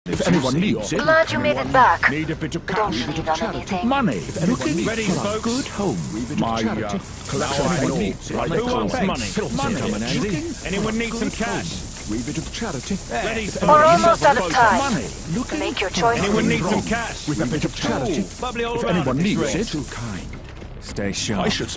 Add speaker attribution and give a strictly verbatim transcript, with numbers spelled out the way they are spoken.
Speaker 1: If anyone needs it.
Speaker 2: Glad you made it back.
Speaker 1: Need a bit of
Speaker 2: We don't
Speaker 1: cash.
Speaker 2: need on anything.
Speaker 1: Money. If anyone
Speaker 3: Ready,
Speaker 1: needs
Speaker 3: folks?
Speaker 1: good home. My uh, collection. Anyone needs it. Like
Speaker 3: Who wants
Speaker 1: thanks.
Speaker 3: money?
Speaker 1: Money.
Speaker 3: Come on, Andy.
Speaker 1: Looking
Speaker 3: Anyone
Speaker 1: for
Speaker 3: need some
Speaker 1: good
Speaker 3: cash?
Speaker 1: home. Wee bit of charity.
Speaker 3: Ready,
Speaker 1: If
Speaker 3: folks?
Speaker 1: anyone
Speaker 2: We're
Speaker 1: needs
Speaker 2: almost out of
Speaker 1: folks,
Speaker 2: time.
Speaker 1: Money. Looking
Speaker 2: Make your
Speaker 1: for
Speaker 2: choice.
Speaker 3: Anyone
Speaker 1: good
Speaker 3: need some
Speaker 1: home.
Speaker 3: cash?
Speaker 1: With a bit of charity.
Speaker 3: Bubbly all
Speaker 1: If
Speaker 3: around
Speaker 1: anyone
Speaker 3: at this
Speaker 1: needs
Speaker 3: rate.
Speaker 1: it. Too kind. Stay sharp. I should